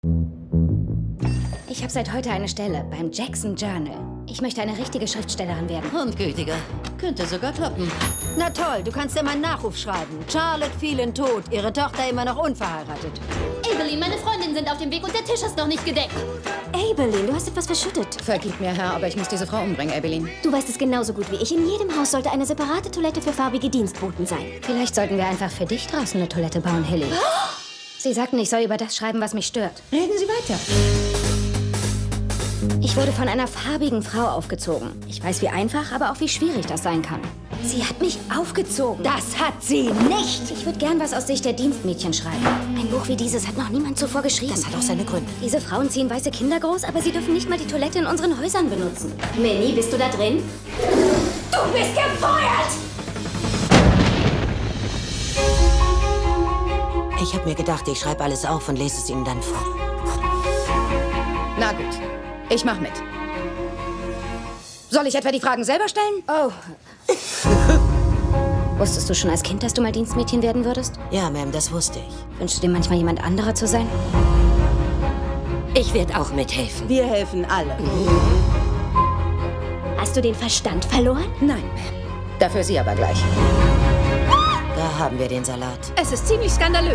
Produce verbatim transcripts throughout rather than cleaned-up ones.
Ich habe seit heute eine Stelle beim Jackson Journal. Ich möchte eine richtige Schriftstellerin werden. Und gütiger. Könnte sogar klappen. Na toll, du kannst ja mal einen Nachruf schreiben. Charlotte fielen tot, ihre Tochter immer noch unverheiratet. Evelyn, meine Freundinnen sind auf dem Weg und der Tisch ist noch nicht gedeckt. Evelyn, du hast etwas verschüttet. Vergib mir, Herr, aber ich muss diese Frau umbringen, Evelyn. Du weißt es genauso gut wie ich. In jedem Haus sollte eine separate Toilette für farbige Dienstboten sein. Vielleicht sollten wir einfach für dich draußen eine Toilette bauen, Hilly. Sie sagten, ich soll über das schreiben, was mich stört. Reden Sie weiter. Ich wurde von einer farbigen Frau aufgezogen. Ich weiß, wie einfach, aber auch wie schwierig das sein kann. Sie hat mich aufgezogen. Das hat sie nicht. Ich würde gern was aus Sicht der Dienstmädchen schreiben. Ein Buch wie dieses hat noch niemand zuvor geschrieben. Das hat auch seine Gründe. Diese Frauen ziehen weiße Kinder groß, aber sie dürfen nicht mal die Toilette in unseren Häusern benutzen. Minnie, bist du da drin? Du bist gefeuert! Ich habe mir gedacht, ich schreibe alles auf und lese es Ihnen dann vor. Na gut, ich mach mit. Soll ich etwa die Fragen selber stellen? Oh. Wusstest du schon als Kind, dass du mal Dienstmädchen werden würdest? Ja, Ma'am, das wusste ich. Wünschst du dir manchmal jemand anderer zu sein? Ich werde auch mithelfen. Wir helfen alle. Hast du den Verstand verloren? Nein, Ma'am. Dafür sie aber gleich. Da haben wir den Salat. Es ist ziemlich skandalös.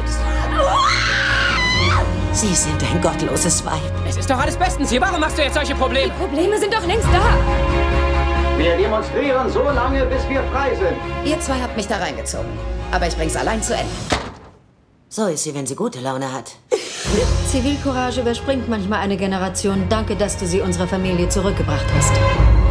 Sie sind ein gottloses Weib. Es ist doch alles bestens hier. Warum machst du jetzt solche Probleme? Probleme sind doch längst da. Wir demonstrieren so lange, bis wir frei sind. Ihr zwei habt mich da reingezogen. Aber ich bring's allein zu Ende. So ist sie, wenn sie gute Laune hat. Zivilcourage überspringt manchmal eine Generation. Danke, dass du sie unserer Familie zurückgebracht hast.